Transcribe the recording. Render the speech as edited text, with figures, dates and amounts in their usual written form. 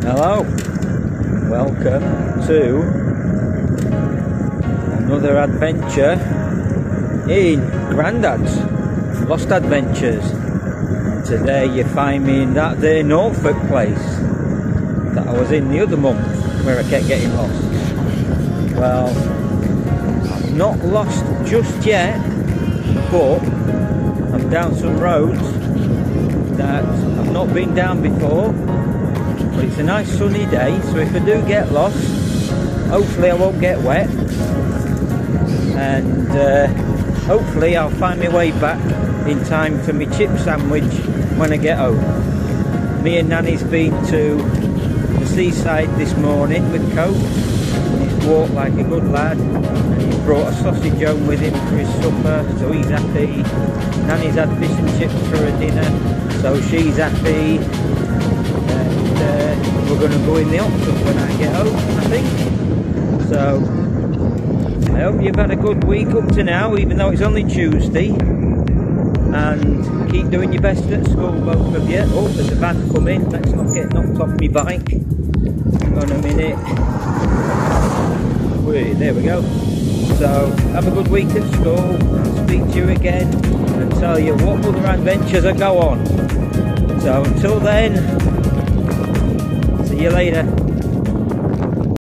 Hello, welcome to another adventure in Grandad's Lost Adventures. Today you find me in that there Norfolk place that I was in the other month where I kept getting lost. Well, I'm not lost just yet, but I'm down some roads that I've not been down before. But it's a nice sunny day, so if I do get lost, hopefully I won't get wet, and hopefully I'll find my way back in time for my chip sandwich when I get home. Me and Nanny's been to the seaside this morning with Coach. He's walked like a good lad, and he's brought a sausage home with him for his supper, so he's happy. Nanny's had fish and chips for her dinner, so she's happy. We're going to go in the Octopus when I get home, I think. So I hope you've had a good week up to now, even though it's only Tuesday. And keep doing your best at school, both of you. Oh, there's a van coming. Let's not get knocked off my bike. Hang on a minute. Wait, there we go. So have a good week at school. I'll speak to you again and tell you what other adventures I go on. So until then, see you later.